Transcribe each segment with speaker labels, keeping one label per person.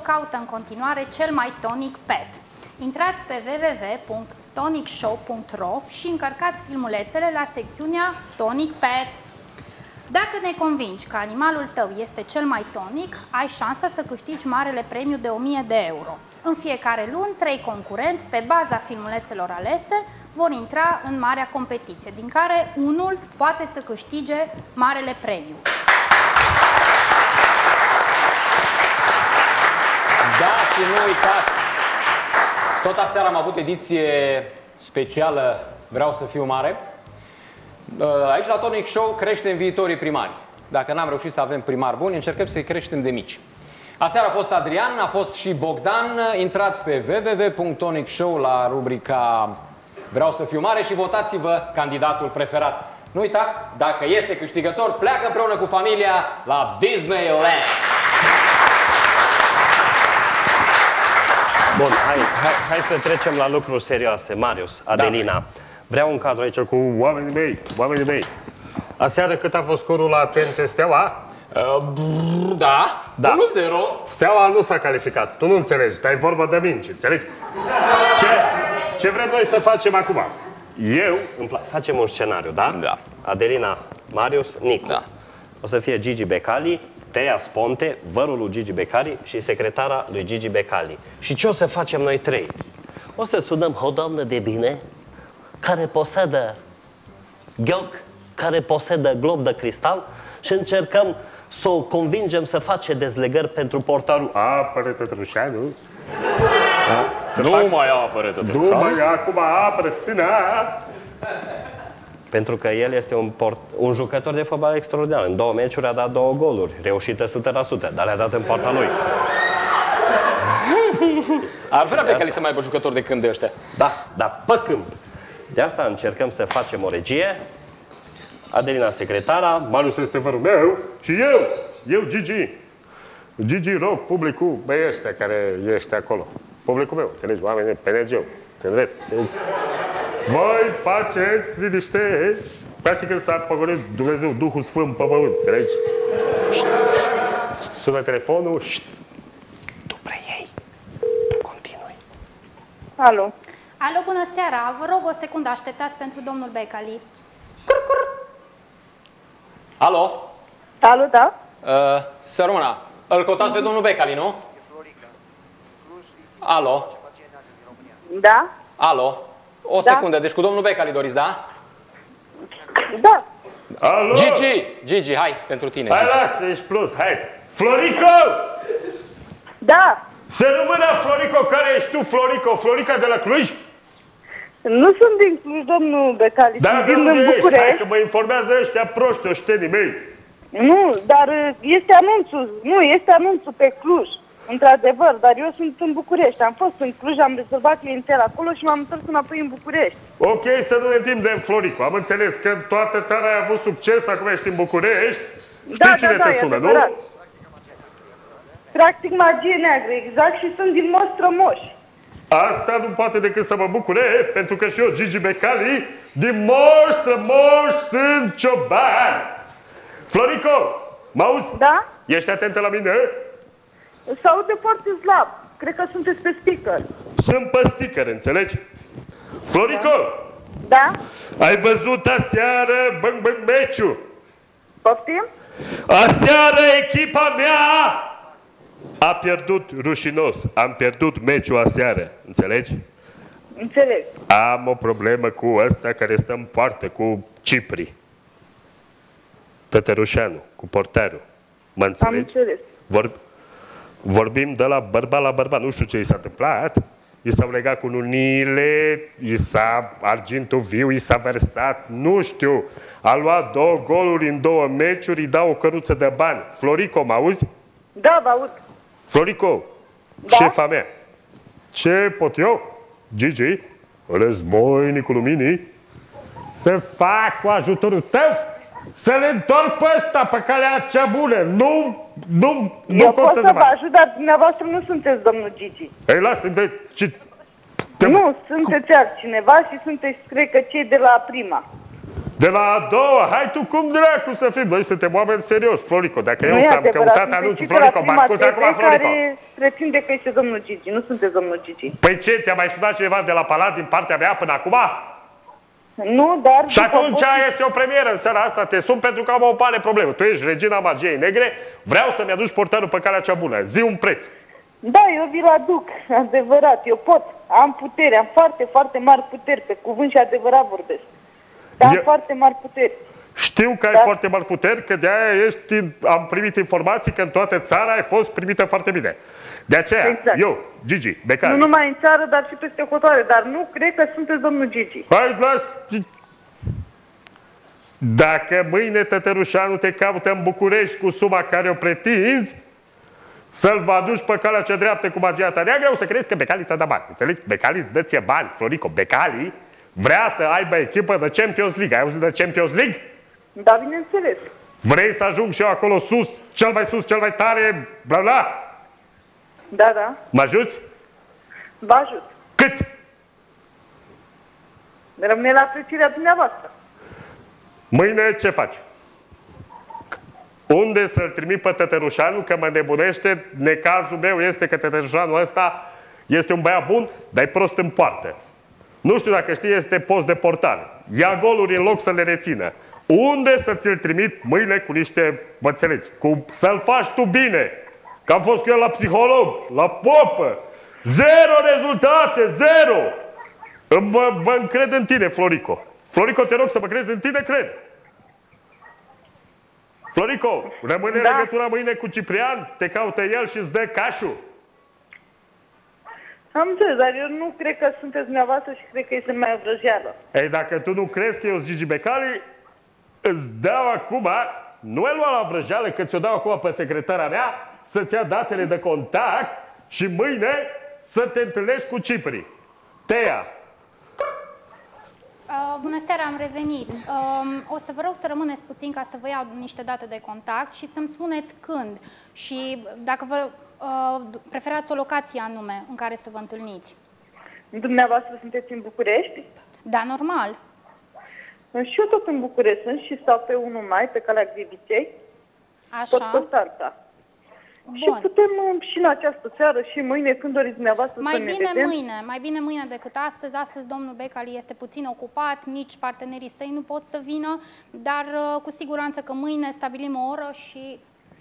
Speaker 1: caută în continuare cel mai tonic pet. Intrați pe www.tonicshow.ro și încărcați filmulețele la secțiunea Tonic Pet. Dacă ne convingi că animalul tău este cel mai tonic, ai șansa să câștigi marele premiu de 1000 de euro. În fiecare lună, 3 concurenți, pe baza filmulețelor alese, vor intra în marea competiție, din care unul poate să câștige marele premiu.
Speaker 2: Da, și nu uitați, tot aseară am avut ediție specială Vreau să fiu mare. Aici la Tonic Show creștem viitorii primari. Dacă n-am reușit să avem primari buni, încercăm să-i creștem de mici. Aseară a fost Adrian, a fost și Bogdan. Intrați pe www.tonicshow la rubrica Vreau să fiu mare și votați-vă candidatul preferat. Nu uitați, dacă iese câștigător, pleacă împreună cu familia la Disneyland.
Speaker 3: Bun, hai să trecem la lucruri serioase. Marius, Adelina, da. Vreau un cadru aici cu oamenii mei, oamenii mei. Aseară cât a fost scorul la Tente Steaua?
Speaker 2: Da, 1-0.
Speaker 3: Steaua nu s-a calificat, tu nu înțelegi, dar e vorba de minci, înțelegi? Ce vrem noi să facem acum? Facem un scenariu, da?
Speaker 2: Da.
Speaker 3: Adelina, Marius, Nicu.
Speaker 2: Da.
Speaker 3: O să fie Gigi Becali, Tea Sponte, vărul lui Gigi Becali și secretara lui Gigi Becali. Și ce o să facem noi trei? O să sunăm o doamnă de bine care posedă ghioc, care posedă glob de cristal și încercăm să o convingem să face dezlegări pentru portarul. Apără Tătrușanu.
Speaker 2: Nu mai apără Tătrușanu.
Speaker 3: Nu mai acum apără stâna. Pentru că el este un jucător de fotbal extraordinar. În 2 meciuri a dat 2 goluri. Reușită 100%, dar le-a dat în poarta lui.
Speaker 2: Ar vrea pe care să mai aibă jucători de câmp de ăștia.
Speaker 3: Da, dar pe câmp. De asta încercăm să facem o regie. Adelina secretara, Marius este vărul meu și eu Gigi. Gigi rog publicul, băi ăștia care este acolo. Publicul meu, înțelegi? Oamenii, PNG-ul, tineret. Voi faceți liniște, ca și când s-a păgărit Dumnezeu, Duhul Sfânt pe pământ, înțelegi? Sună telefonul, tu preiei, tu continui.
Speaker 4: Alo.
Speaker 1: Alo, bună seara, vă rog o secundă, așteptați pentru domnul Becali.
Speaker 2: Alo?
Speaker 4: Alo, da?
Speaker 2: Să rămână. Îl căutați pe domnul Becali, nu? Alo?
Speaker 4: Da?
Speaker 2: Alo? O secundă, deci cu domnul Becali doriți, da?
Speaker 4: Da.
Speaker 3: Alo?
Speaker 2: Gigi, hai, pentru tine.
Speaker 3: Hai,
Speaker 2: Gigi.
Speaker 3: lasă, ești plus, hai. Florico!
Speaker 4: Da.
Speaker 3: Să rămână Florico, care ești tu, Florico? Florica de la Cluj?
Speaker 4: Nu sunt din Cluj, domnul Becali, sunt din București.
Speaker 3: Hai că mă informează ăștia proști, oștenii mei.
Speaker 4: Nu, dar este anunțul pe Cluj, într-adevăr, dar eu sunt în București. Am fost în Cluj, am rezolvat clientela acolo și m-am întors înapoi în București.
Speaker 3: Ok, să nu ne întindem, Florico. Am înțeles că toată țara a avut succes, acum ești în București. Știi cine te sună, nu?
Speaker 4: Practic magie neagră, exact, și sunt din Mostrămoș.
Speaker 3: Asta nu poate decât să mă bucure, pentru că și eu, Gigi Becali, din Mostrămoș sunt cioban. Florico, mă auzi?
Speaker 4: Da?
Speaker 3: Ești atentă la mine?
Speaker 4: Se aude foarte slab. Cred că sunteți pe speaker.
Speaker 3: Sunt pe sticker, înțelegi? Florico!
Speaker 4: Da?
Speaker 3: Ai văzut aseară meciul?
Speaker 4: Poftim?
Speaker 3: Aseară echipa mea a pierdut rușinos. Am pierdut meciul aseară, înțelegi?
Speaker 4: Înțeleg.
Speaker 3: Am o problemă cu ăsta care stă în poartă, cu Cipri. Tătărușanu, cu portarul. Mă înțelegi?
Speaker 4: Am înțeles.
Speaker 3: Vorbim de la bărbat la bărbat. Nu știu ce i s-a întâmplat. I s-au legat cu lunile, i s-a argintul viu, i s-a versat, nu știu. A luat 2 goluri în 2 meciuri, îi dau o căruță de bani. Florico, mă auzi?
Speaker 4: Da, vă aud.
Speaker 3: Florico,
Speaker 4: da?
Speaker 3: Șefa mea, ce pot eu, Gigi, războinicul luminii, să fac cu ajutorul tău? Să-l întorc pe ăsta pe calea cea bună. Nu
Speaker 4: eu pot să vă ajut, dar dumneavoastră nu sunteți domnul Gigi.
Speaker 3: Ei, lasă,
Speaker 4: nu, sunteți altcineva și sunteți, cred că, cei de la Prima.
Speaker 3: De la a doua, hai tu cum dracu să fim? Noi suntem oameni serioși, Florico. Dacă eu ți-am căutat anunțul, Florico, mă asculți acum, Florico.
Speaker 4: Care pretinde că este domnul Gigi, nu sunteți domnul Gigi.
Speaker 3: Păi ce, te-a mai sunat cineva de la Palat din partea mea până acum?
Speaker 4: Nu, dar...
Speaker 3: Și atunci este o premieră în seara asta, te sun pentru că am o mare problemă. Tu ești regina magiei negre, vreau să-mi aduci portarul pe calea cea bună. Zi un preț.
Speaker 4: Da, eu vi-l aduc, adevărat, eu pot, am putere, am foarte, foarte mari puteri, pe cuvânt și adevărat vorbesc. Am foarte mari puteri.
Speaker 3: Știu că ai foarte mari puteri, că de-aia am primit informații că în toată țara ai fost primită foarte bine. De aceea,
Speaker 4: exact.
Speaker 3: Eu, Gigi Becali.
Speaker 4: Nu numai în țară, dar și peste hotare, dar nu cred că sunteți domnul Gigi.
Speaker 3: Hai, las! Dacă mâine Tătărușanu te caută în București cu suma care o pretinzi, să-l vă aduci pe calea cea dreaptă cu magia ta neagră, o să crezi că Becali ți-a dat bani. Înțelegi? Becali îți dă ție bani, Florico. Becali vrea să aibă echipă de Champions League. Ai auzit de Champions League?
Speaker 4: Da, bineînțeles.
Speaker 3: Vrei să ajung și eu acolo sus, cel mai tare, bla bla?
Speaker 4: Da, da.
Speaker 3: Mă ajuți?
Speaker 4: Vă ajut.
Speaker 3: Cât?
Speaker 4: Rămâne la plăcirea dumneavoastră.
Speaker 3: Mâine ce faci? Unde să-l trimit pe Tătărușanu, că mă nebunește? Necazul meu este că Tătărușanul ăsta este un băiat bun, dar e prost în poartă. Nu știu dacă știi, este post de portare. Ia goluri în loc să le rețină. Unde să ți-l trimit mâine cu niște, mă înțelegi, să-l faci tu bine? Că am fost cu el la psiholog, la popă. 0 rezultate, 0! Mă încred în tine, Florico. Florico, te rog să mă crezi în tine, cred. Florico, rămâne legătura mâine cu Ciprian, te caută el și îți dă cașul.
Speaker 4: Am înțeles, dar eu nu cred că sunteți dumneavoastră și cred că este mai o vrăjeală.
Speaker 3: Ei, dacă tu nu crezi că eu sunt Gigi Becali, îți dau acum, nu e lua la vrăjeală, că ți-o dau acum pe secretara mea, să-ți ia datele de contact și mâine să te întâlnești cu Cipri. Teia!
Speaker 1: Bună seara, am revenit. O să vă rog să rămâneți puțin ca să vă iau niște date de contact și să-mi spuneți când și dacă vă preferați o locație anume în care să vă întâlniți.
Speaker 4: Dumneavoastră sunteți în București?
Speaker 1: Da, normal.
Speaker 4: Și eu tot în București sunt și stau pe 1 mai, pe calea Griviței.
Speaker 1: Așa.
Speaker 4: Tot Constanța.
Speaker 1: Bun.
Speaker 4: Și putem și în această seară și mâine, când doriți dumneavoastră să ne vedem.
Speaker 1: Mai bine mâine decât astăzi. Astăzi domnul Becali este puțin ocupat, nici partenerii săi nu pot să vină, dar cu siguranță că mâine stabilim o oră și...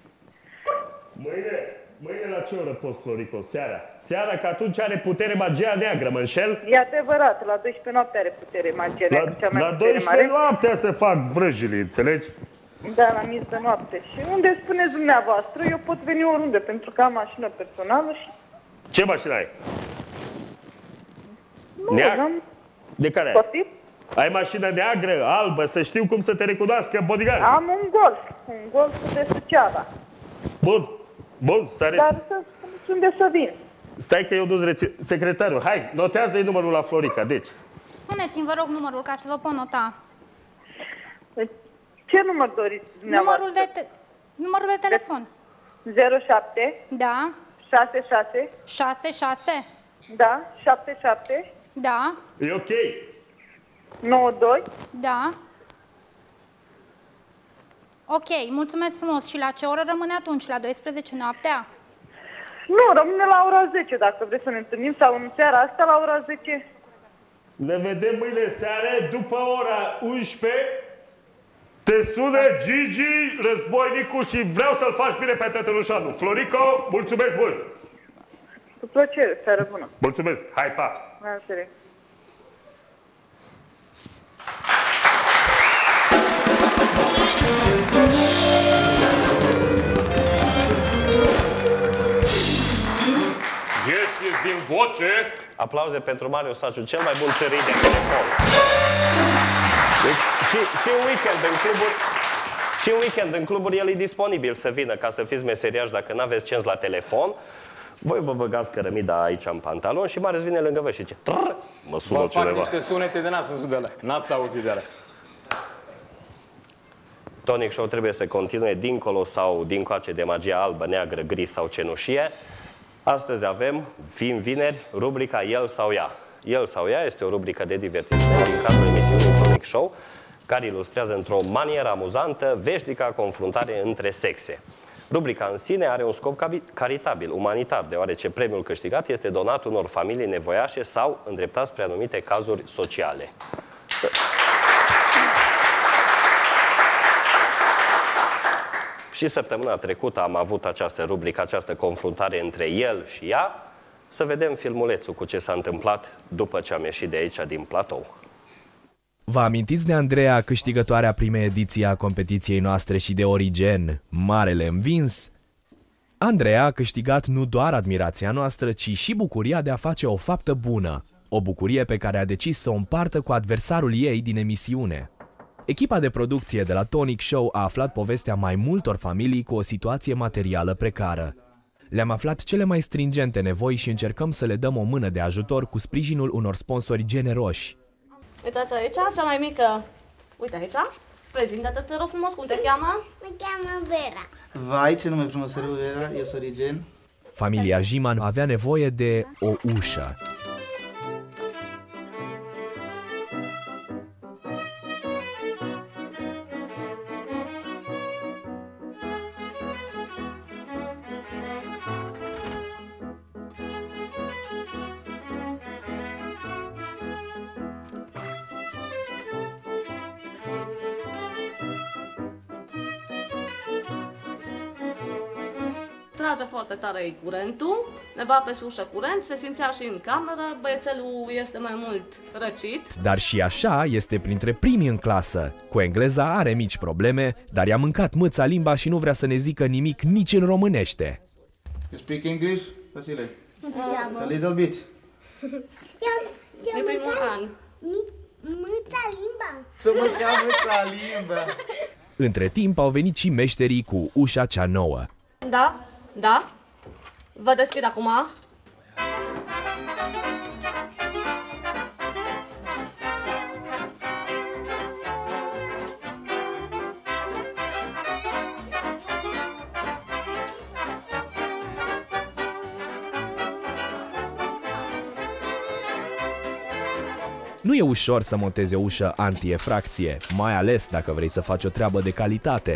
Speaker 3: Mâine la ce oră poți, Florico? Seara? Seara, că atunci are putere magia neagră, mă înșel?
Speaker 4: E adevărat, la 12 noapte are putere magia neagră, cea mai
Speaker 3: la
Speaker 4: putere
Speaker 3: 12
Speaker 4: mare.
Speaker 3: noaptea să fac vrăjile, înțelegi?
Speaker 4: Da, la miez de noapte. Și unde spuneți dumneavoastră, eu pot veni oriunde, pentru că am mașină personală și...
Speaker 3: Ce mașină ai?
Speaker 4: Nu, am...
Speaker 3: De care ai?
Speaker 4: Poftim?
Speaker 3: Ai mașină neagră, albă, să știu cum să te recunoască bodyguard.
Speaker 4: Am un Golf de Suceava.
Speaker 3: Bun, sare.
Speaker 4: Dar să spuneți unde să vin.
Speaker 3: Stai că eu nu-ți rețin. Secretarul, hai, notează-i numărul la Florica, deci.
Speaker 1: Spuneți-mi, vă rog, numărul ca să vă pot nota.
Speaker 4: Ce număr doriți dumneavoastră?
Speaker 1: Numărul de telefon.
Speaker 4: 07.
Speaker 1: Da.
Speaker 4: 66.
Speaker 1: 66.
Speaker 4: Da. 77.
Speaker 1: Da.
Speaker 3: E ok.
Speaker 4: 92.
Speaker 1: Da. Ok, mulțumesc frumos. Și la ce oră rămâne atunci? La 12 noaptea?
Speaker 4: Nu, rămâne la ora 10, dacă vreți să ne întâlnim, sau în seara asta la ora 10.
Speaker 3: Ne vedem mâine seară, după ora 11. Te sună Gigi, războinicul, și vreau să-l faci bine pe Tătărușanu. Florico, mulțumesc mult!
Speaker 4: Cu plăcere, seară bună!
Speaker 3: Mulțumesc, hai, pa!
Speaker 4: La revedere!
Speaker 3: Ieșiți din voce!
Speaker 5: Aplauze pentru Marius Saciu, cel mai bun țării de telefon. Deci, și în weekend în cluburi el e disponibil să vină ca să fiți meseriași dacă n-aveți cenz la telefon. Voi vă băgați cărămida aici în pantalon și Marius vine lângă voi și zice: mă sună
Speaker 2: vă
Speaker 5: cineva.
Speaker 2: fac niște sunete de n-ați văzut de ele. N-ați auzit de ele.
Speaker 5: Tonic Show trebuie să continue dincolo sau dincoace de magia albă, neagră, gri sau cenușie. Astăzi avem, fiind vineri, rubrica El sau Ea. El sau Ea este o rubrică de divertisment din cadrul emisiunii Tonic Show, care ilustrează într-o manieră amuzantă veșnica confruntare între sexe. Rubrica în sine are un scop caritabil, umanitar, deoarece premiul câștigat este donat unor familii nevoiașe sau îndreptat spre anumite cazuri sociale. Și săptămâna trecută am avut această rubrică, această confruntare între el și ea. Să vedem filmulețul cu ce s-a întâmplat după ce am ieșit de aici, din platou.
Speaker 6: Vă amintiți de Andreea, câștigătoarea primei ediții a competiției noastre și de Origen, Marele Învins? Andreea a câștigat nu doar admirația noastră, ci și bucuria de a face o faptă bună. O bucurie pe care a decis să o împartă cu adversarul ei din emisiune. Echipa de producție de la Tonic Show a aflat povestea mai multor familii cu o situație materială precară. Le-am aflat cele mai stringente nevoi și încercăm să le dăm o mână de ajutor cu sprijinul unor sponsori generoși.
Speaker 7: Uitați aici, cea mai mică. Uite aici. Prezintă-te, te rog frumos, cum te cheamă?
Speaker 8: Mă cheamă Vera.
Speaker 9: Vai, ce nume frumos, Vera, eu sunt Origen.
Speaker 6: Familia Jiman avea nevoie de o ușă.
Speaker 7: Trage foarte tare curentul, ne va pe ușă curent, se simțea și în cameră, băiețelul este mai mult răcit.
Speaker 6: Dar și așa este printre primii în clasă. Cu engleza are mici probleme, dar i-a mâncat mâța limba și nu vrea să ne zică nimic nici în românește.
Speaker 9: You speak English, Vasile? A little bit.
Speaker 7: E primul an.
Speaker 8: Mâța limba.
Speaker 9: Să mânca mâța limba.
Speaker 6: Între timp au venit și meșterii cu ușa cea nouă.
Speaker 7: Da? Da? Vă deschid acum.
Speaker 6: Nu e ușor să montezi o ușă anti-efracție, mai ales dacă vrei să faci o treabă de calitate.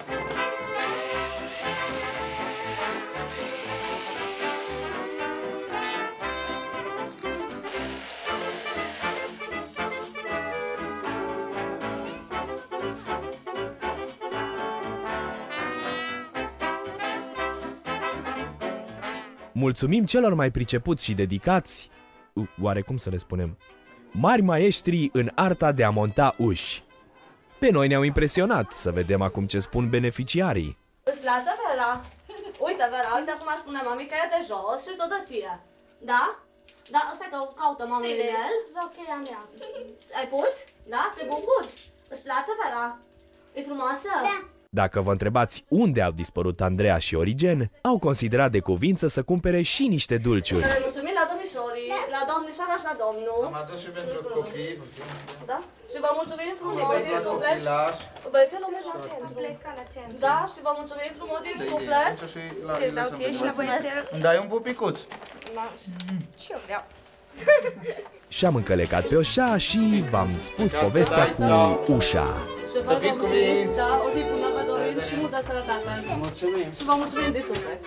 Speaker 6: Mulțumim celor mai pricepuți și dedicați, oare cum să le spunem, mari maestri în arta de a monta uși. Pe noi ne-au impresionat, să vedem acum ce spun beneficiarii.
Speaker 7: Îți place, Vera? Uite, Vera, uite cum aș spune mami că e de jos și ți-o dă ție. Da? Da, stai că caută mami de el. Ai pus? Da? Te bucuri? Îți place, Vera? E frumoasă?
Speaker 8: Da.
Speaker 6: Dacă vă întrebați unde au dispărut Andreea și Origen, au considerat de cuvință să cumpere și niște dulciuri.
Speaker 7: Să le mulțumim la domnișorii, la domnișoara și la domnul.
Speaker 9: Am adus și pentru copii.
Speaker 7: Da? Și vă mulțumim frumos din suflet. Băiețelul merge la centru. Da? Și vă mulțumim frumos din suflet.
Speaker 9: Îți dau ție și la băiețel. Îmi dai un pupicuț.
Speaker 8: Și eu vreau.
Speaker 6: Și-am încălecat pe oșa și v-am spus povestea cu ușa.
Speaker 7: Să fiți cuminți! Da, o zi bună vă dorim și multă sănătate! Mulțumim! Și vă mulțumim de suflet!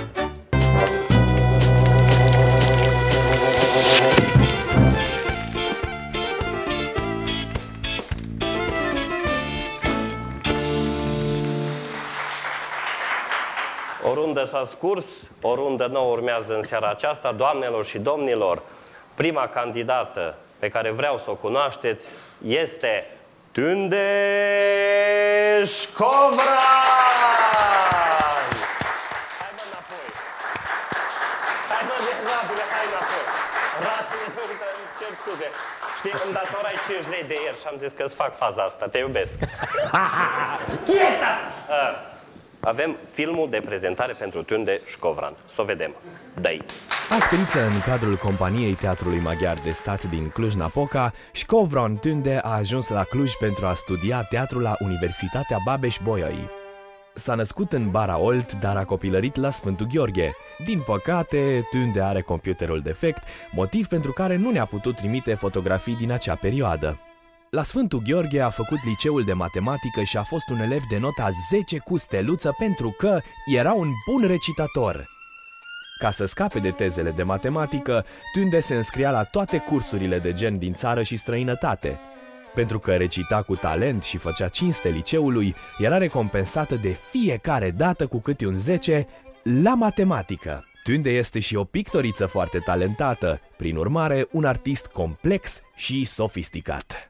Speaker 5: O rundă s-a scurs, o rundă nouă urmează în seara aceasta. Doamnelor și domnilor, prima candidată pe care vreau să o cunoașteți este Tunde Școvran! Hai mă înapoi! Hai mă, rapide, hai înapoi! Rapide, îmi cer scuze. Știi, îmi datorai 5 lei de ieri și am zis că îți fac faza asta, te iubesc. Quieta! Avem filmul de prezentare pentru Tunde Școvran. Să o vedem. Dă-i!
Speaker 6: Actriță în cadrul companiei Teatrului Maghiar de Stat din Cluj-Napoca, Școvran Tunde a ajuns la Cluj pentru a studia teatru la Universitatea Babeș-Bolyai. S-a născut în Bara Olt, dar a copilărit la Sfântul Gheorghe. Din păcate, Tunde are computerul defect, motiv pentru care nu ne-a putut trimite fotografii din acea perioadă. La Sfântul Gheorghe a făcut liceul de matematică și a fost un elev de nota 10 cu steluță pentru că era un bun recitator. Ca să scape de tezele de matematică, Tunde se înscria la toate cursurile de gen din țară și străinătate. Pentru că recita cu talent și făcea cinste liceului, era recompensată de fiecare dată cu câte un 10 la matematică. Tunde este și o pictoriță foarte talentată, prin urmare un artist complex și sofisticat.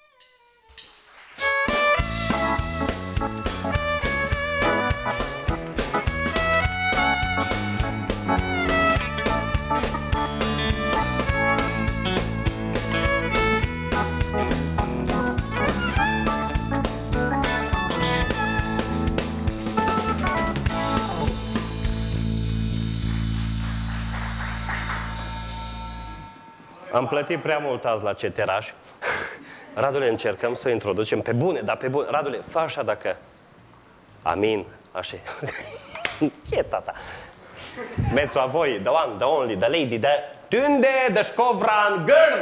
Speaker 3: Am plătit prea mult azi la ceteraj. Radule, încercăm să o introducem pe bune, dar pe bune. Radule, fă așa dacă... Amin, așa. Ce, tata? Mezzo a voi, the one, the only, the lady, the Tunde, the Școvran girl!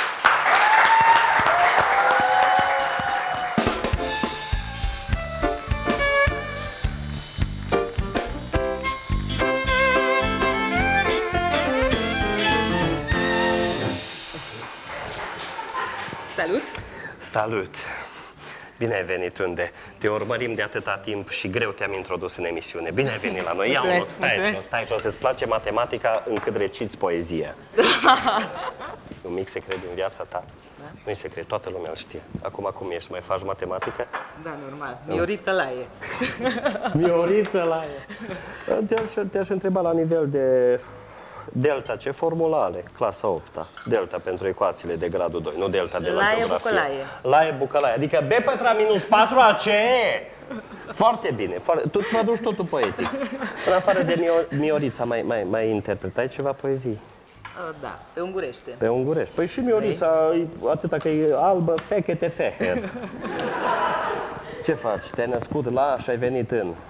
Speaker 10: Salut!
Speaker 3: Salut! Bine ai venit, Tunde. Te urmărim de atâta timp și greu te-am introdus în emisiune. Bine ai venit la noi. Ia un loc, stai jos, îți place matematica încât reciți poezie. Un mic secret din viața ta. Da? Nu-i secret, toată lumea îl știe. Acum cum ești? Mai faci matematică?
Speaker 10: Da, normal. Mioriță Laie.
Speaker 3: Mioriță Laie. Te-aș întreba la nivel de delta, ce formulă are? Clasa 8-a. Delta pentru ecuațiile de gradul 2, nu delta de la geografie.
Speaker 10: Laie Bucălaie.
Speaker 3: Laie Bucălaie. Adică B pătra minus 4AC. Foarte bine. Tu mă duci totul poetic. În afară de Miorița, mai interpretai ceva poezii?
Speaker 10: Da, pe ungurește.
Speaker 3: Pe ungurești. Păi și Miorița, atâta că e albă, fechete feher. Ce faci? Te-ai născut la și ai venit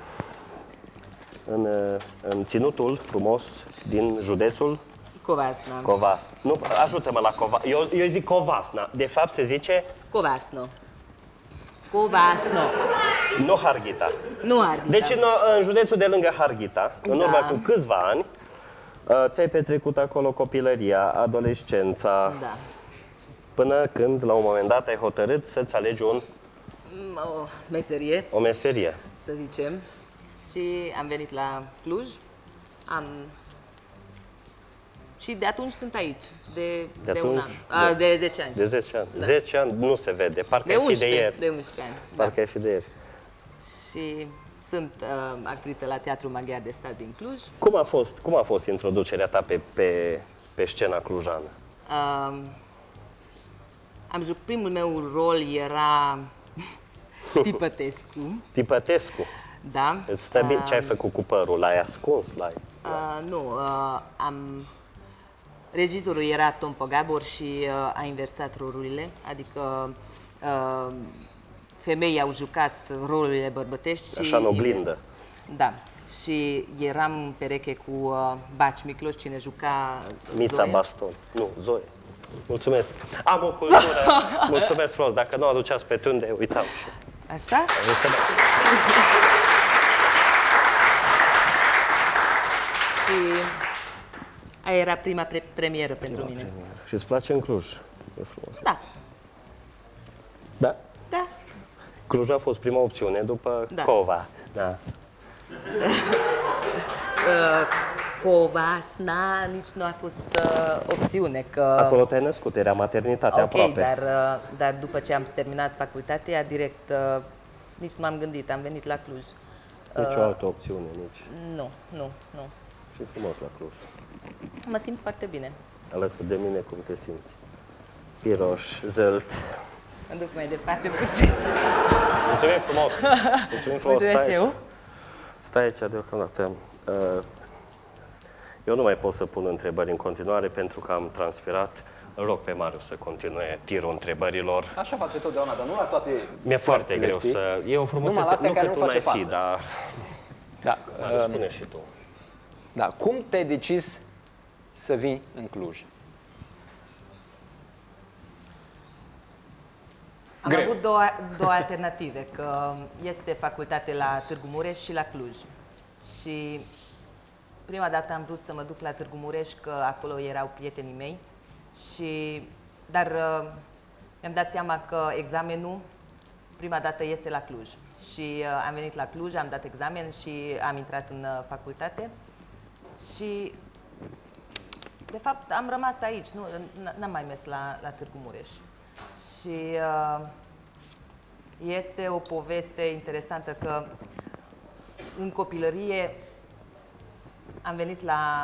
Speaker 3: în ținutul frumos din județul?
Speaker 10: Covasna.
Speaker 3: Covasna. Nu, ajută-mă la Covasna. Eu zic Covasna. De fapt se zice?
Speaker 10: Covasno. Covasno.
Speaker 3: Nu Harghita.
Speaker 10: Nu Harghita.
Speaker 3: Deci în județul de lângă Harghita, în urmă cu câțiva ani, ți-ai petrecut acolo copilăria, adolescența,
Speaker 10: da.
Speaker 3: Până când, la un moment dat, ai hotărât să-ți alegi o
Speaker 10: meserie.
Speaker 3: O meserie.
Speaker 10: Să zicem. Și am venit la Cluj. Și de atunci sunt aici. De un an. De 10 ani.
Speaker 3: De 10 ani.
Speaker 10: Da.
Speaker 3: 10 ani nu se vede. Parcă ai fi de ieri.
Speaker 10: De 11 ani.
Speaker 3: Parcă ai fi de ieri.
Speaker 10: Și sunt actriță la Teatrul Maghiar de Stat din Cluj.
Speaker 3: Cum a fost introducerea ta pe scena clujană?
Speaker 10: Primul meu rol era Pipătescu.
Speaker 3: Pipătescu?
Speaker 10: Da.
Speaker 3: Îți stă bine? Ce ai făcut cu părul? L-ai ascuns?
Speaker 10: Nu. Regizorul era Tom Pogabor și a inversat rolurile. Adică femeii au jucat rolurile bărbătești.
Speaker 3: Așa în oglindă.
Speaker 10: Da. Și eram în pereche cu Baci Micloș, cine juca
Speaker 3: Mița
Speaker 10: Zoe.
Speaker 3: Baston. Nu, Zoe. Mulțumesc. Am o cultură. Mulțumesc frumos. Dacă nu aduceați pe Tunde, uitam.
Speaker 10: Așa? Și aia era prima premieră pentru mine.
Speaker 3: Și îți place în Cluj? E frumos.
Speaker 10: Da.
Speaker 3: Da?
Speaker 10: Da.
Speaker 3: Cluj a fost prima opțiune după Cova. Da.
Speaker 10: Covasna nici nu a fost opțiune. Că...
Speaker 3: Acolo te-ai născut, era maternitate aproape.
Speaker 10: Dar după ce am terminat facultatea, direct nici nu m-am gândit, am venit la Cluj.
Speaker 3: Nici o altă opțiune, nici?
Speaker 10: Nu.
Speaker 3: Și frumos la Cluj.
Speaker 10: Mă simt foarte bine.
Speaker 3: Alături de mine, cum te simți? Piroș, zălt.
Speaker 10: Mă duc mai departe puțin.
Speaker 3: Mulțumim frumos! Mulțumim frumos!
Speaker 10: Stai
Speaker 3: aici deocamdată. Eu nu mai pot să pun întrebări în continuare pentru că am transpirat. Îl rog pe Marius să continue tirul întrebărilor.
Speaker 2: Așa face totdeauna, dar nu la toate.
Speaker 3: Mi-e foarte greu să... E o frumusețe, nu că tu n-ai fi, dar...
Speaker 2: Da.
Speaker 3: Marius, spune și tu.
Speaker 2: Da. Cum te-ai decis să vii în Cluj?
Speaker 10: Am avut două alternative, că este facultate la Târgu Mureș și la Cluj. Și prima dată am vrut să mă duc la Târgu Mureș, că acolo erau prietenii mei, dar mi-am dat seama că examenul prima dată este la Cluj. Și am venit la Cluj, am dat examen și am intrat în facultate. Și de fapt am rămas aici, n-am mai mers la Târgu Mureș. Și este o poveste interesantă că în copilărie am venit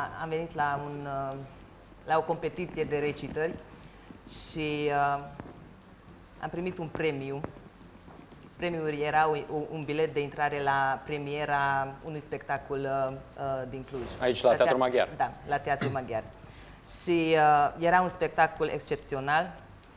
Speaker 10: la o competiție de recitări și am primit un premiu. Premiul era un bilet de intrare la premiera unui spectacol din Cluj.
Speaker 2: Aici, la Teatrul Maghiar?
Speaker 10: Da, la Teatrul Maghiar. Și era un spectacol excepțional.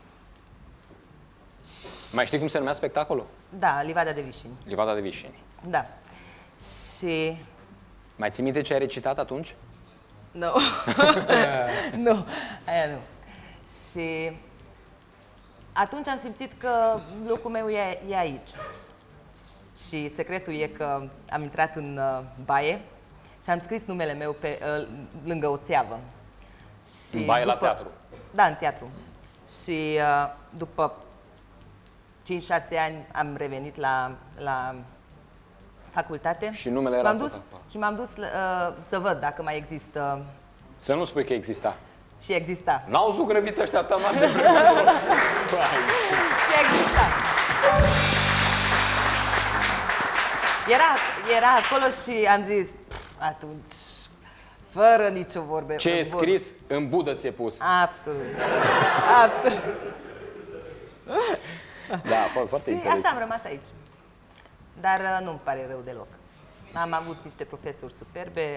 Speaker 2: Mai știi cum se numea spectacolul?
Speaker 10: Da, Livada de Vișini.
Speaker 2: Livada de Vișini.
Speaker 10: Da. Și...
Speaker 2: Mai ții minte ce ai recitat atunci?
Speaker 10: Nu. Nu, aia nu. Și atunci am simțit că locul meu e aici. Și secretul e că am intrat în baie și am scris numele meu lângă o țeavă. Și
Speaker 2: în baie la teatru?
Speaker 10: Da, în teatru. Și după 5-6 ani am revenit la facultate.
Speaker 2: Și numele era
Speaker 10: și m-am dus să văd dacă mai există.
Speaker 2: Să nu spui că exista.
Speaker 10: Și exista.
Speaker 2: N-au zugrăvit ăștia tămari de vreme.
Speaker 10: Și exista. Era acolo și am zis, atunci, fără nicio vorbe.
Speaker 2: Ce e scris, în budă ți-e pus.
Speaker 10: Absolut. Absolut.
Speaker 2: Da, foarte
Speaker 10: și așa am rămas aici. Dar nu-mi pare rău deloc. Am avut niște profesori superbe,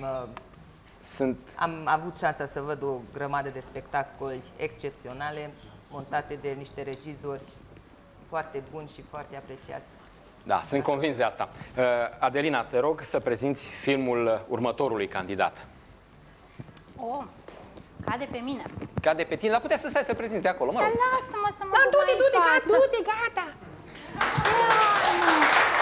Speaker 10: am avut șansa să văd o grămadă de spectacole excepționale, montate de niște regizori foarte buni și foarte apreciați.
Speaker 2: Da, sunt convins de asta. Adelina, te rog să prezinți filmul următorului candidat.
Speaker 1: Oh, cade pe mine.
Speaker 2: Cade pe tine, dar putea să stai să prezinți de acolo, mă rog.
Speaker 1: Dar lasă-mă să mă duc mai în față.
Speaker 8: Du-te, gata!
Speaker 1: Ce ai,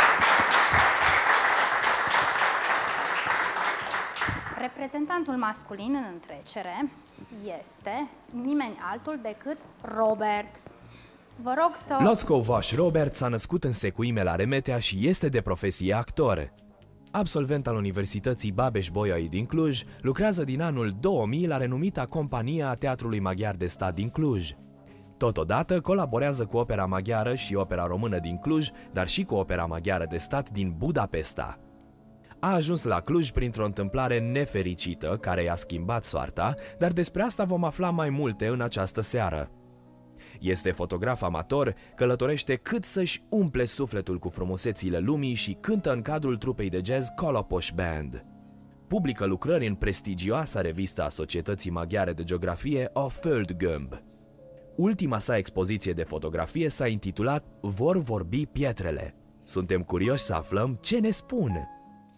Speaker 1: Reprezentantul masculin în întrecere este nimeni altul decât Robert. Vă rog să...
Speaker 6: Lockovaș Robert s-a născut în Secuime la Remetea și este de profesie actor. Absolvent al Universității Babeș-Bolyai din Cluj, lucrează din anul 2000 la renumita companie a Teatrului Maghiar de Stat din Cluj. Totodată colaborează cu Opera Maghiară și Opera Română din Cluj, dar și cu Opera Maghiară de Stat din Budapesta. A ajuns la Cluj printr-o întâmplare nefericită care i-a schimbat soarta, dar despre asta vom afla mai multe în această seară. Este fotograf amator, călătorește cât să-și umple sufletul cu frumusețile lumii și cântă în cadrul trupei de jazz Koloposh Band. Publică lucrări în prestigioasa revistă a Societății Maghiare de Geografie O Földgömb. Ultima sa expoziție de fotografie s-a intitulat Vor vorbi pietrele. Suntem curioși să aflăm ce ne spun.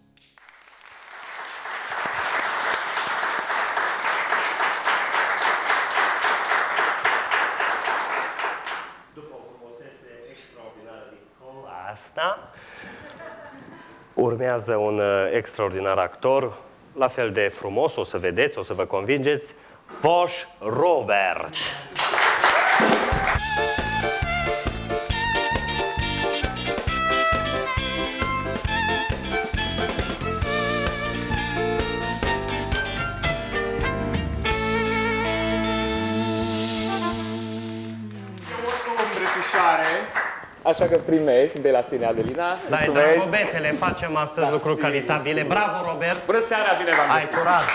Speaker 3: Asta. Urmează un extraordinar actor, la fel de frumos, o să vedeți, o să vă convingeți, Voș Robert.
Speaker 11: Așa că primesc de la tine, Adelina.
Speaker 5: Dai, dragobetele, facem astăzi lucruri calitabile. Bravo, Robert!
Speaker 11: Bună seara, bine v-am găsit!
Speaker 5: Ai curaj!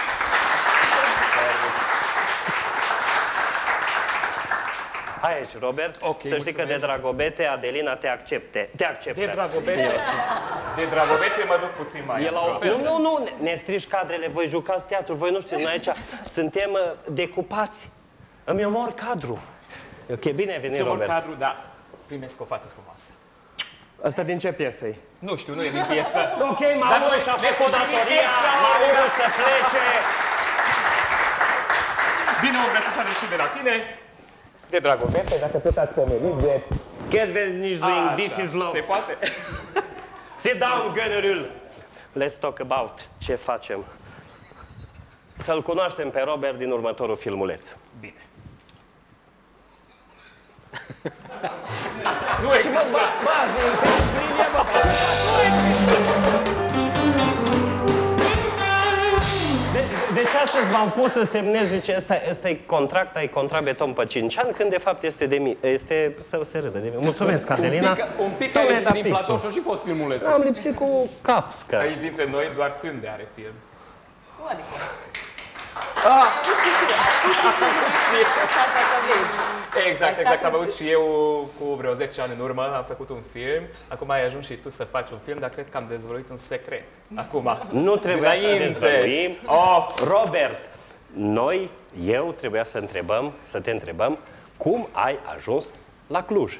Speaker 5: Hai aici, Robert.
Speaker 11: Okay,
Speaker 5: să știi că de dragobete Adelina te acceptă.
Speaker 11: De dragobete? De dragobete mă duc puțin mai.
Speaker 2: E la ofertă.
Speaker 5: Nu, ne strici cadrele, voi jucați teatru, voi nu știți, noi aici suntem decupați. Îmi omor cadru. Ok, bine ai venit, Robert.
Speaker 11: Cadru, da. Primesc o fată frumoasă.
Speaker 5: Asta din ce piesă e?
Speaker 11: Nu știu, nu e din piesă.
Speaker 5: Ok, Mauro și-a făcut datoria, Mauro să plece.
Speaker 11: Bine o îmbrățișare și de la tine. De dragobete, dacă tot ați somenit de
Speaker 5: Get nici doing, this is love.
Speaker 11: Se poate?
Speaker 5: Sit down, Gănărul. Let's talk about ce facem. Să-l cunoaștem pe Robert din următorul filmuleț.
Speaker 11: Bine. Nu există.
Speaker 5: Deci astăzi v-am pus să semnez, zice, ăsta e contract, ai contract beton pe 5 ani, când de fapt este să se râdă de mine. Mulțumesc, Adelina.
Speaker 2: Un pic ai lipsit din platou și a și fost filmulețul.
Speaker 5: Am lipsit cu capscă.
Speaker 11: Aici dintre noi doar Tânde are film.
Speaker 10: Nu, adică...
Speaker 11: Exact, am avut și eu cu vreo 10 ani în urmă, am făcut un film. Acum ai ajuns și tu să faci un film, dar cred că am dezvăluit un secret. Acum.
Speaker 5: Nu trebuia să dezvăluim. Robert, eu trebuia să te întrebăm cum ai ajuns la Cluj.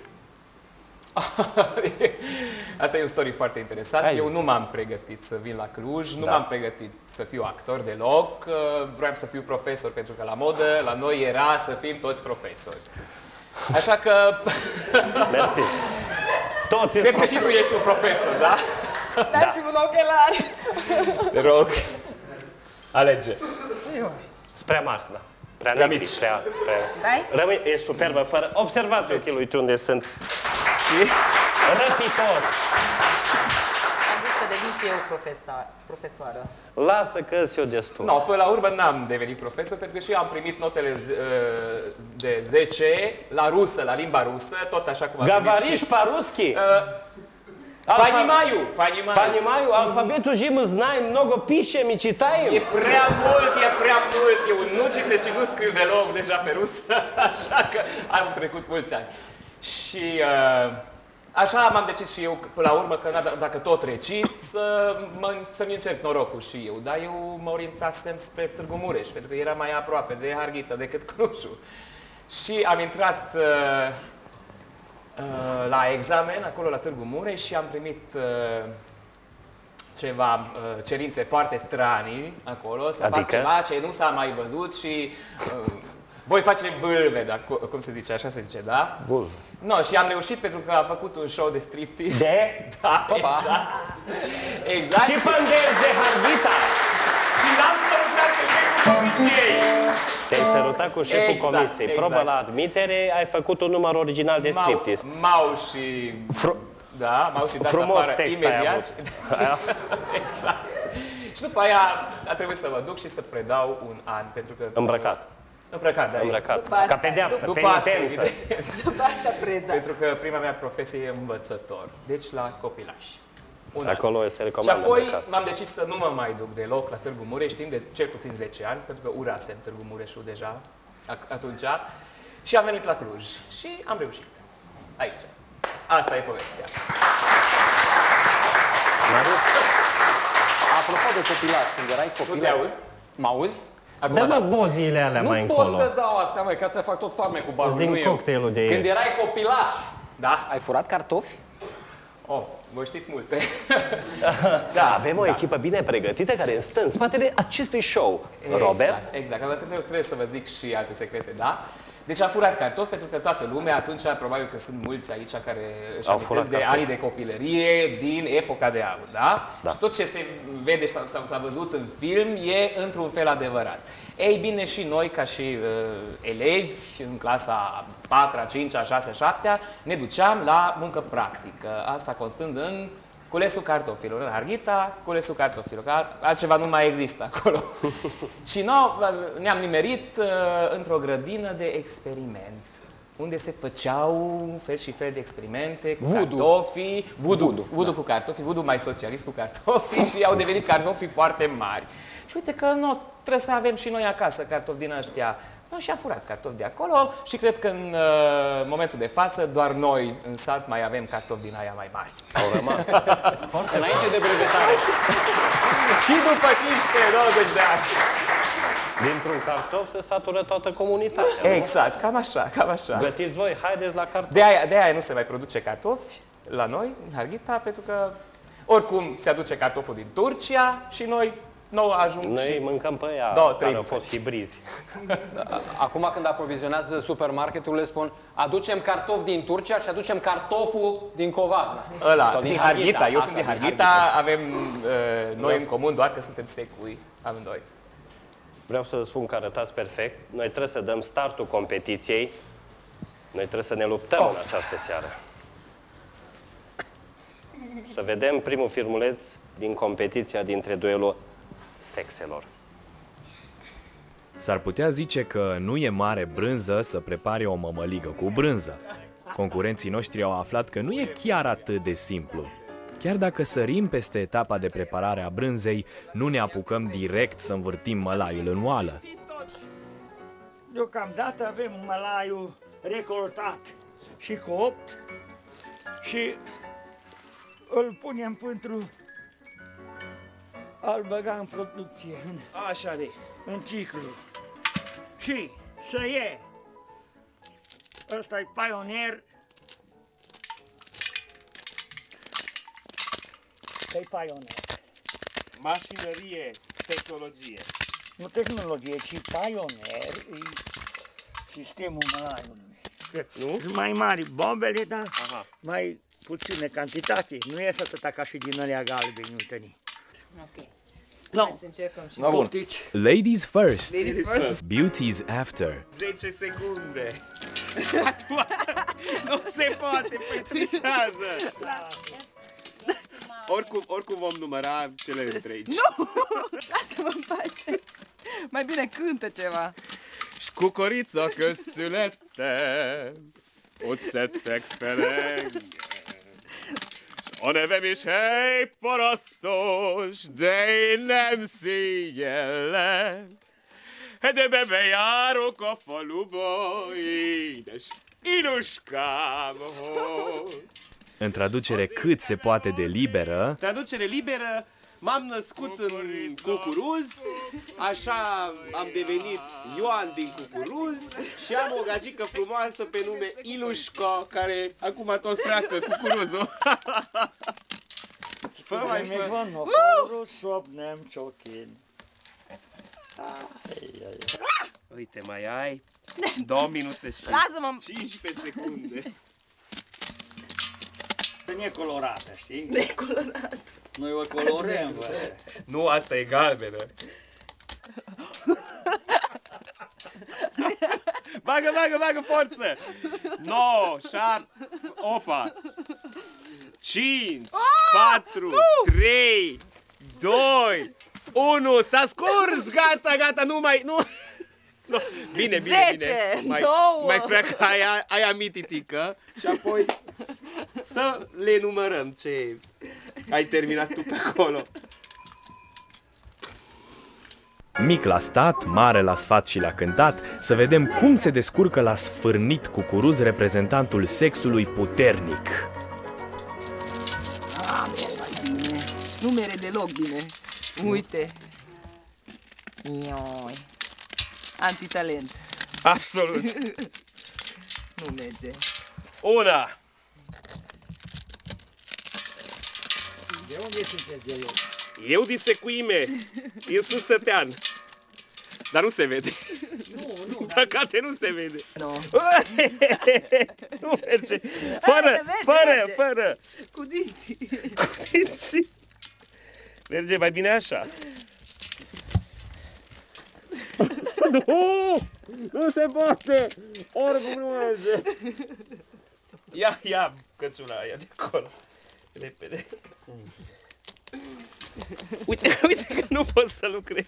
Speaker 11: Asta e un story foarte interesant. Eu nu m-am pregătit să vin la Cluj, nu m-am pregătit să fiu actor deloc. Vroiam să fiu profesor, pentru că la modă, la noi era să fim toți profesori. Așa că...
Speaker 5: Mersi. Toți
Speaker 11: cred că și tu ești un profesor, da?
Speaker 10: Dați-mi un ochelari.
Speaker 11: Te rog. Alege.
Speaker 5: Spre mari, da. Prea mici. Rămâi, e superbă, fără... Observați ochii lui unde sunt. Răpitor.
Speaker 10: Am vrut să devin și eu profesoară.
Speaker 5: Lasă că-s eu destul.
Speaker 11: No, până la urmă n-am devenit profesor, pentru că și eu am primit notele de 10 la rusă, la limba rusă, tot așa cum am primit și...
Speaker 5: Gavariș по-русски?
Speaker 11: Понимаю.
Speaker 5: Alfabetul jim знаем, много пишем и читаем.
Speaker 11: E prea mult. Eu nu citesc și nu scriu deloc deja pe rusă, așa că am trecut mulți ani. Și așa m-am decis și eu până la urmă că dacă tot recit, să-mi încerc norocul și eu. Dar eu mă orientasem spre Târgu Mureș, pentru că era mai aproape de Harghita decât Clujul. Și am intrat la examen acolo la Târgu Mureș și am primit ceva cerințe foarte stranii acolo, să fac ceva ce nu s-a mai văzut și voi face vâlve, dar cum se zice, așa se zice, da?
Speaker 5: Vâlve.
Speaker 11: No, și am reușit pentru că am făcut un show de striptease. Da, exact.
Speaker 5: Și pândezi de Harghita.
Speaker 11: Și l-am sărutat pe șeful comisiei.
Speaker 5: Te-ai sărutat cu șeful comisiei. Probă la admitere, ai făcut un număr original de striptease.
Speaker 11: M-au și... m-au și dat afară imediat. Exact. Și după aia a trebuit să mă duc și să predau un an, pentru că...
Speaker 5: Îmbrăcat.
Speaker 11: Da.
Speaker 5: Îmbrăcat. Ca pedeapsă, penitență.
Speaker 10: După asta preda.
Speaker 11: Pentru că prima mea profesie e învățător. Deci la copilași.
Speaker 5: Acolo se recomandă.
Speaker 11: Și apoi m-am decis să nu mă mai duc deloc la Târgu Mureș, timp de cel puțin 10 ani, pentru că urasem Târgu Mureșul deja atunci. Și am venit la Cluj. Și am reușit. Aici. Asta e povestea.
Speaker 2: Apropo de copilaș, când erai copil...
Speaker 11: Nu te aud?
Speaker 2: Mă auzi?
Speaker 5: Dă-mă boziile alea mai încolo.
Speaker 2: Nu pot să dau astea, măi, că astea fac tot farmecul barul,
Speaker 5: din cocktailul de
Speaker 2: Când erai copilaș,
Speaker 11: da?
Speaker 2: Ai furat cartofi?
Speaker 11: Voi știți multe.
Speaker 5: Avem o echipă bine pregătită care stă în spatele acestui show. Robert?
Speaker 11: Exact. Trebuie să vă zic și alte secrete, da? Deci am furat cartofi pentru că toată lumea, atunci probabil că sunt mulți aici care își amintesc de anii de copilărie din epoca de aur, da? Și tot ce se vede sau s-a văzut în film e într-un fel adevărat. Ei bine, și noi, ca și elevi, în clasa 4-a, 5-a, 6-a, 7-a, ne duceam la muncă practică. Asta constând în culesul cartofilor. În Harghita, culesul cartofilor. Că altceva nu mai există acolo. Și noi ne-am nimerit într-o grădină de experiment, unde se făceau fel și fel de experimente cu cartofii. Voodoo cu cartofii, voodoo mai socialist cu cartofii și au devenit cartofii foarte mari. Și uite că trebuie să avem și noi acasă cartofi din ăștia. Și am furat cartofi de acolo și cred că în momentul de față doar noi în sat mai avem cartofi din aia mai mari.
Speaker 5: Au rămas.
Speaker 2: Înainte de brevetare.
Speaker 11: Și după 15-20 de ani.
Speaker 5: Dintr-un cartof se satură toată comunitatea.
Speaker 11: Exact, cam așa.
Speaker 5: Gătiți voi, haideți la cartofi.
Speaker 11: De aia nu se mai produce cartofi la noi, în Harghita, pentru că oricum se aduce cartoful din Turcia și noi Nu ajung
Speaker 3: Noi
Speaker 11: și...
Speaker 3: mâncăm pe aia
Speaker 11: 2-3
Speaker 3: care au fost hibrizi.
Speaker 2: Acum când aprovizionează supermarketurile spun aducem cartofi din Turcia și aducem cartoful din Covasna.
Speaker 11: Ăla, din Harghita. Eu sunt din Harghita, avem noi în comun doar că suntem secui amândoi.
Speaker 3: Vreau să spun că arătați perfect. Noi trebuie să dăm startul competiției. Noi trebuie să ne luptăm în această seară. Să vedem primul filmuleț din competiția dintre duelul sexelor.
Speaker 6: S-ar putea zice că nu e mare brânză să prepare o mămăligă cu brânză. Concurenții noștri au aflat că nu e chiar atât de simplu. Chiar dacă sărim peste etapa de preparare a brânzei, nu ne apucăm direct să învârtim mălaiul în oală.
Speaker 12: Deocamdată avem mălaiul recoltat și copt și îl punem pentru a-l băga în producție,
Speaker 13: Așa de.
Speaker 12: în ciclu. Și să ie. Ăsta e Pioneer. E Pioneer.
Speaker 13: Mașinărie, tehnologie.
Speaker 12: Nu tehnologie, ci Pioneer e sistemul mălaiului.
Speaker 3: Nu?
Speaker 12: Sunt mai mari bombele, dar
Speaker 3: Aha.
Speaker 12: mai puține cantitate. Nu ies atâta ca și din alea galbeni, uite-ni.
Speaker 10: Ok.
Speaker 12: No.
Speaker 10: Hai să încercăm și
Speaker 12: Poftiți.
Speaker 6: Ladies first,
Speaker 10: Ladies first.
Speaker 6: beauties after.
Speaker 13: 10 secunde. Nu se poate, păi trișează. Oricum vom număra cele între aici.
Speaker 14: Nu! Lasă-mă în pace. Mai bine cântă ceva.
Speaker 13: Skukorica köszülette, ott szedtek felenge. A nevem is hely parasztos, de én nem szégyellek. De bejárok a faluba, édes Iluskámhoz.
Speaker 6: În traducere cât se poate de liberă,
Speaker 13: Traducere liberă, m-am născut în Cucuruz, așa am devenit Ioan din Cucuruz și am o gagică frumoasă pe nume Ilușca, care acum tot freacă Cucuruzul. Fă mai fă. Uite, mai ai 2 minute și
Speaker 14: Lasă-mă.
Speaker 13: 15 secunde.
Speaker 12: Necolorată, știi?
Speaker 14: Necolorată.
Speaker 12: Noi o colorăm, bă.
Speaker 13: Nu, asta e galbenă. Bagă forță! 9, 7, opa! 5, 4, 3, 2, 1, s-a scurs! Gata, nu mai... Nu. No. Bine.
Speaker 14: 10,
Speaker 13: Mai
Speaker 14: 9.
Speaker 13: freacă aia mititică și apoi să le numărăm ce ai terminat tu pe acolo.
Speaker 6: mic la stat, mare la sfat și la cântat, să vedem cum se descurcă la sfârnit cucuruz reprezentantul sexului puternic.
Speaker 14: Merg mai bine. Nu mere deloc bine. Uite. Ioi. Antitalent.
Speaker 13: Absolut.
Speaker 14: Nu merge.
Speaker 13: Una.
Speaker 12: De unde sunteți de loc?
Speaker 13: Eu din Secuime. Eu sunt sătean. Dar nu se vede.
Speaker 12: Nu.
Speaker 13: Păcate nu se vede.
Speaker 14: Nu.
Speaker 13: Nu merge. Fără.
Speaker 14: Cu dinții.
Speaker 13: Merge mai bine așa. Nu se poate. Oricum nu merge. Ia căciula aia de acolo. Repede. Uite că nu pot să lucrez.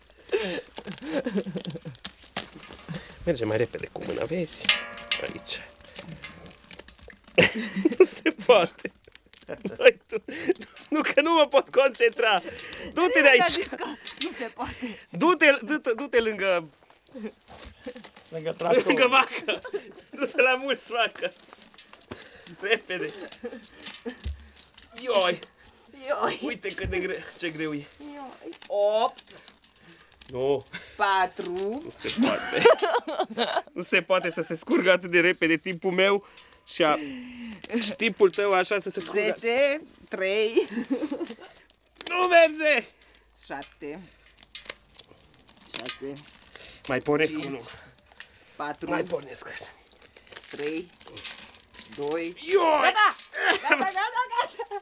Speaker 13: Merge mai repede cu mâna, vezi? Aici. Nu se poate. Băi, tu, nu că nu mă pot concentra. Du-te de aici.
Speaker 14: Nu se poate.
Speaker 13: Du-te lângă
Speaker 12: tractor.
Speaker 13: Lângă vacă. Du-te la mulți vacă. Repede. Ioi. Uite cât de ce greu e.
Speaker 14: 8.
Speaker 13: Nu.
Speaker 14: 4.
Speaker 13: Nu se poate. Nu se poate să se scurgă atât de repede timpul meu și timpul tău așa să se scurgă.
Speaker 14: 10. 3.
Speaker 13: Nu merge!
Speaker 14: 7, 6,
Speaker 13: Mai pornesc
Speaker 14: 5,
Speaker 13: unul.
Speaker 14: 4,
Speaker 13: Mai pornesc ăsta.
Speaker 14: 3, 2,
Speaker 13: Ioi!
Speaker 14: Gata! Gata, gata, gata!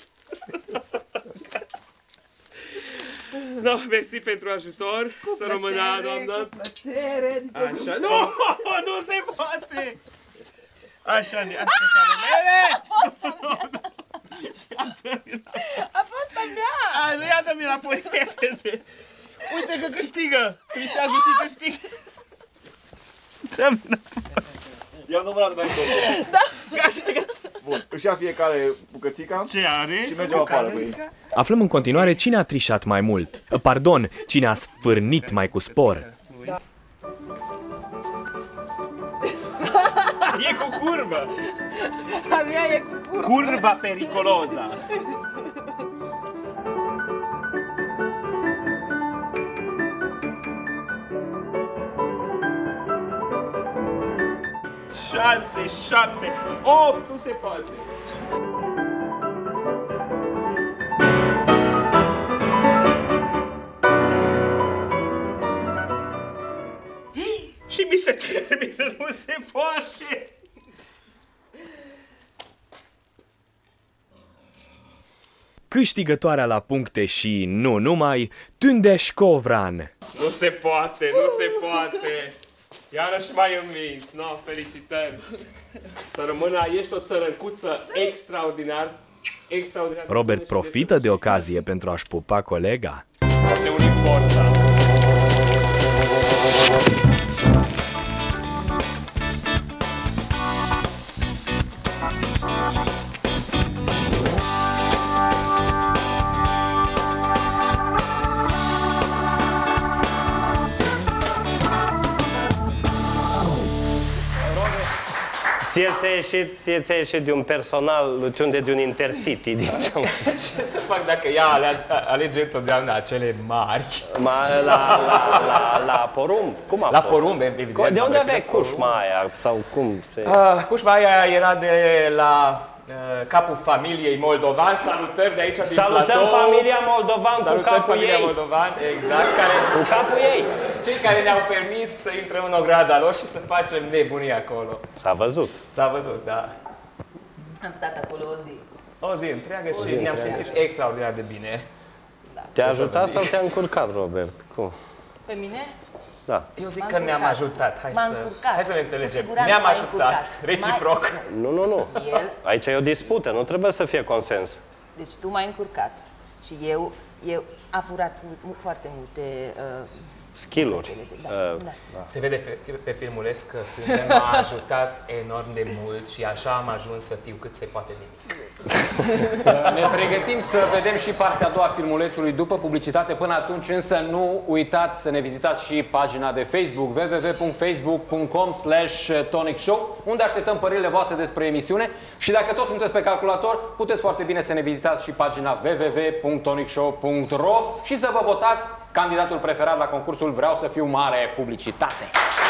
Speaker 13: No, mersi pentru ajutor. Să rămână, doamnă.
Speaker 14: Cu plăcere,
Speaker 13: Așa, nu, nu se poate. Așa, asta s-a mele.
Speaker 14: A fost a mea!
Speaker 13: Nu, ia-mi înapoi, repede. Uite că câștigă. Trișează și câștigă. Dă-mi înapoi.
Speaker 15: I-am numărat mai încolo.
Speaker 13: Da. Gata, gata.
Speaker 15: Bun, își ia fiecare bucățica.
Speaker 13: Ce are?
Speaker 15: Și mergem afară cu ei.
Speaker 6: Aflăm în continuare cine a trișat mai mult. Pardon, cine a sfârnit mai cu spor.
Speaker 13: E cu curvă.
Speaker 14: A mea e cu curvă.
Speaker 13: Curva periculoza. Șase, 7, 8, nu se poate. Și mi se termină, nu se poate.
Speaker 6: Câștigătoarea la puncte și nu numai, Tündeș Covran.
Speaker 13: Nu se poate, nu se poate. Iarăși mai învins. No, felicitări. Să rămână, ești o țărăncuță extraordinar. Extraordinar.
Speaker 6: Robert profită de ocazie pentru a-și pupa colega.
Speaker 13: De unii forța.
Speaker 5: Ție ți-a ieșit de un personal, Luciunde, de un Intercity, din ce am
Speaker 11: Ce să fac dacă ea alege întotdeauna acele mari?
Speaker 5: La porumb? Cum a
Speaker 11: la
Speaker 5: fost?
Speaker 11: porumb, evident.
Speaker 5: De unde aveai cușma aia? Sau cum se...
Speaker 11: Cușma aia era de la capul familiei moldovan. Salutări de aici din
Speaker 5: Salutăm
Speaker 11: platou.
Speaker 5: familia moldovan cu capul
Speaker 11: familia
Speaker 5: ei.
Speaker 11: moldovan, exact.
Speaker 5: Cu capul ei.
Speaker 11: Cei care ne-au permis să intrăm în ograda lor și să facem nebunii acolo.
Speaker 5: S-a văzut.
Speaker 11: S-a văzut, da.
Speaker 10: Am stat acolo o zi.
Speaker 11: O zi întreagă și ne-am simțit extraordinar de bine.
Speaker 5: Te-a ajutat sau te-a încurcat, Robert? Cum?
Speaker 10: Pe mine?
Speaker 5: Da.
Speaker 11: Eu zic că ne-am ajutat. Hai să ne înțelegem.
Speaker 10: Siguranță
Speaker 11: Ne-am
Speaker 10: m-a
Speaker 11: ajutat.
Speaker 10: încurcat.
Speaker 11: Reciproc.
Speaker 5: Nu.
Speaker 10: El?
Speaker 5: Aici e o dispută, nu trebuie să fie consens.
Speaker 10: Deci tu m-ai încurcat și eu a furat foarte multe
Speaker 5: skill-uri.
Speaker 10: Da.
Speaker 11: Se vede pe filmuleț că Tunde m-a ajutat enorm de mult și așa am ajuns să fiu cât se poate de mic. Ne pregătim să vedem și partea a doua a filmulețului după publicitate. Până atunci însă nu uitați să ne vizitați și pagina de Facebook www.facebook.com/tonicshow, unde așteptăm părerile voastre despre emisiune și dacă tot sunteți pe calculator, puteți foarte bine să ne vizitați și pagina www.tonicshow.ro și să vă votați candidatul preferat la concursul Vreau să fiu mare publicitate.